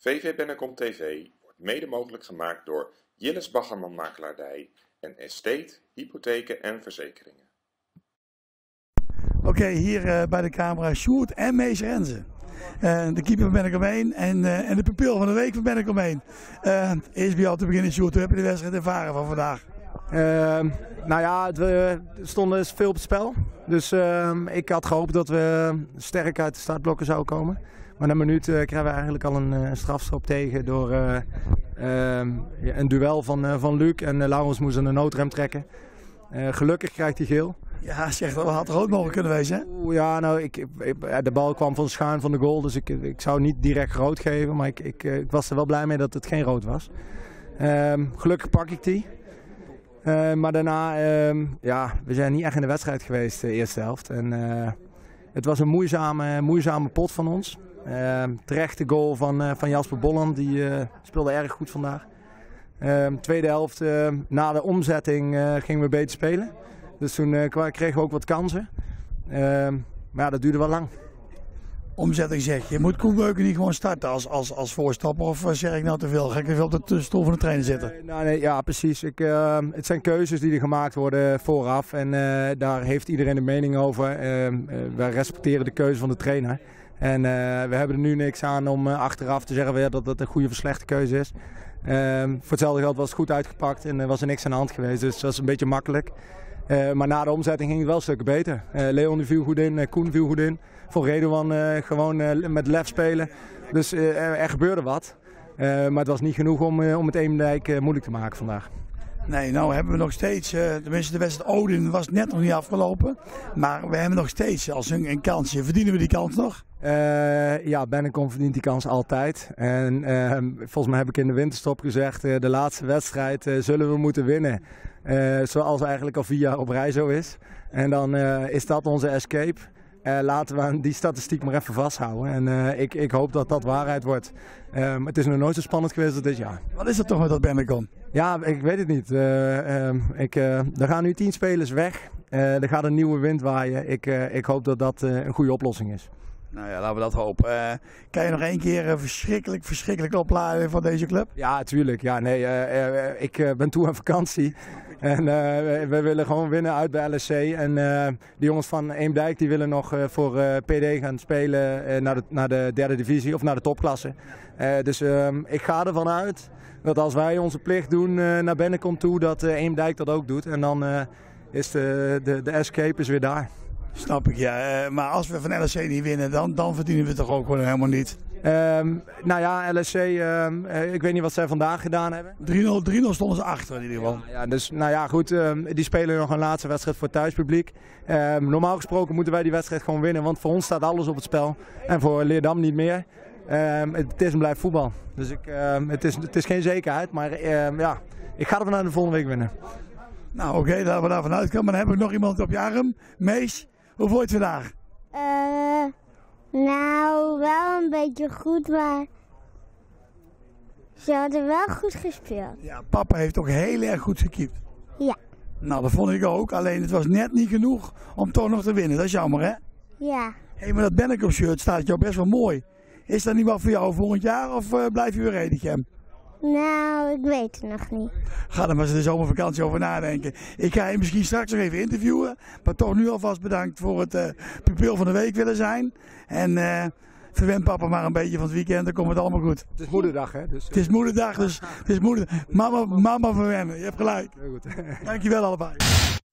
VV Bennekom TV wordt mede mogelijk gemaakt door Jilles Baggerman Makelaardij en Estate, Hypotheken en Verzekeringen. Oké, hier bij de camera Sjoerd en Mees Renze. De keeper van Bennekom 1 en de pupil van de week van Bennekom 1. Eerst bij jou te beginnen, Sjoerd. Hoe heb je de wedstrijd ervaren van vandaag? Nou ja, er stond veel op het spel. Dus ik had gehoopt dat we sterk uit de startblokken zouden komen. Maar na een minuut krijgen we eigenlijk al een strafschop tegen door een duel van Luc. En Laurens moest een noodrem trekken. Gelukkig krijgt hij geel. Ja, zeg, dat had rood mogen kunnen wezen, hè? Ja, nou, de bal kwam van schuin van de goal, dus ik zou niet direct rood geven. Maar ik was er wel blij mee dat het geen rood was. Gelukkig pak ik die. Maar daarna, ja, we zijn niet echt in de wedstrijd geweest de eerste helft. En het was een moeizame pot van ons. Terecht de goal van Jasper Bolland, die speelde erg goed vandaag. Tweede helft, na de omzetting gingen we beter spelen. Dus toen kregen we ook wat kansen. Maar ja, dat duurde wel lang. Omzetting zeg je. Moet Koen Beuken niet gewoon starten als voorstapper? Of zeg ik nou te veel? Ga ik even op de stoel van de trainer zitten? Nee, ja, precies. Het zijn keuzes die er gemaakt worden vooraf. En daar heeft iedereen een mening over. Wij respecteren de keuze van de trainer. En we hebben er nu niks aan om achteraf te zeggen dat het een goede of slechte keuze is. Voor hetzelfde geld was het goed uitgepakt en was er niks aan de hand geweest. Dus dat was een beetje makkelijk. Maar na de omzetting ging het wel stukken beter. Leon viel goed in, Koen viel goed in. Voor Redouan gewoon met lef spelen. Dus er gebeurde wat. Maar het was niet genoeg om het Eemdijk moeilijk te maken vandaag. Nee, nou hebben we nog steeds, tenminste de wedstrijd Odin was net nog niet afgelopen. Maar we hebben nog steeds als een kansje. Verdienen we die kans nog? Ja, Bennekom verdient die kans altijd. En volgens mij heb ik in de winterstop gezegd, de laatste wedstrijd zullen we moeten winnen. Zoals eigenlijk al 4 jaar op rij zo is. En dan is dat onze escape. Laten we die statistiek maar even vasthouden. En ik hoop dat dat waarheid wordt. Het is nog nooit zo spannend geweest als dit jaar. Wat is er toch met dat Bennekom? Ja, ik weet het niet. Er gaan nu 10 spelers weg. Er gaat een nieuwe wind waaien. Ik hoop dat dat een goede oplossing is. Nou ja, laten we dat hopen. Kan je nog één keer verschrikkelijk opladen van deze club? Ja, tuurlijk. Ja, nee, ik ben toe aan vakantie. En we willen gewoon winnen uit bij LSC. En die jongens van Eemdijk die willen nog voor PD gaan spelen naar de derde divisie of naar de topklasse. Dus ik ga ervan uit dat als wij onze plicht doen naar Bennekom toe, dat Eemdijk dat ook doet. En dan is de escape is weer daar. Snap ik, ja. Maar als we van LSC niet winnen, dan verdienen we het toch ook gewoon helemaal niet? Nou ja, LSC, ik weet niet wat zij vandaag gedaan hebben. 3-0 stonden ze achter in ieder geval. Ja, dus nou ja, goed, die spelen nog een laatste wedstrijd voor het thuispubliek. Normaal gesproken moeten wij die wedstrijd gewoon winnen, want voor ons staat alles op het spel. En voor Leerdam niet meer. Het is en blijft voetbal. Dus het is geen zekerheid, maar ja, ik ga er vanuit de volgende week winnen. Nou oké, laten we daarvan uitgaan. Maar dan heb ik nog iemand op je arm. Mees, hoe vond je het vandaag? Nou, wel een beetje goed, maar ze hadden wel goed gespeeld. Ja, papa heeft ook heel erg goed gekiept. Ja. Nou, dat vond ik ook. Alleen het was net niet genoeg om toch nog te winnen. Dat is jammer, hè? Ja. Hé, maar dat Bennekom shirt staat jou best wel mooi. Is dat niet wat voor jou volgend jaar of blijf je weer Redichem? Nou, ik weet het nog niet. Ga er maar eens de zomervakantie over nadenken. Ik ga je misschien straks nog even interviewen. Maar toch nu alvast bedankt voor het pupil van de week willen zijn. En verwen papa maar een beetje van het weekend, dan komt het allemaal goed. Het is moederdag, hè? Dus, het is moederdag, dus het is moeder. Mama verwennen, je hebt gelijk. Heel goed. Dankjewel allebei.